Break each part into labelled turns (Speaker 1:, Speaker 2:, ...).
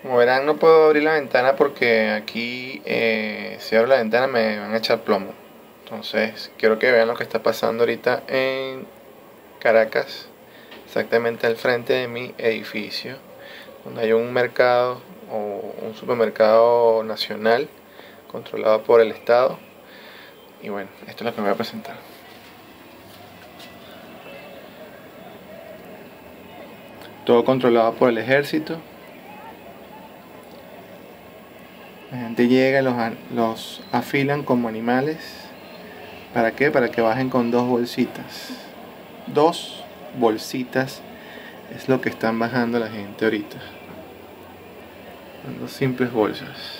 Speaker 1: Como verán, no puedo abrir la ventana porque aquí si abro la ventana me van a echar plomo. Entonces quiero que vean lo que está pasando ahorita en Caracas, exactamente al frente de mi edificio, donde hay un mercado o un supermercado nacional controlado por el Estado. Y bueno, esto es lo que me voy a presentar. Todo controlado por el ejército. La gente llega, los afilan como animales. ¿Para qué? Para que bajen con dos bolsitas. Dos bolsitas es lo que están bajando la gente ahorita. Son dos simples bolsas.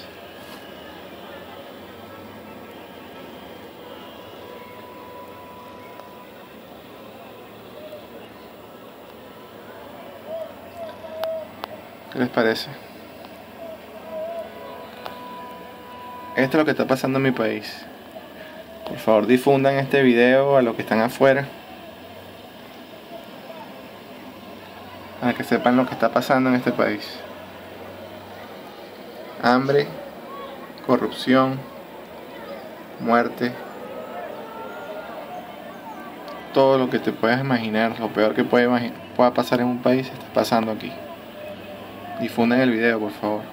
Speaker 1: ¿Qué les parece? Esto es lo que está pasando en mi país. Por favor, difundan este video a los que están afuera, para que sepan lo que está pasando en este país. Hambre, corrupción, muerte, todo lo que te puedas imaginar, lo peor que pueda pasar en un país está pasando aquí. Difunden el video, por favor.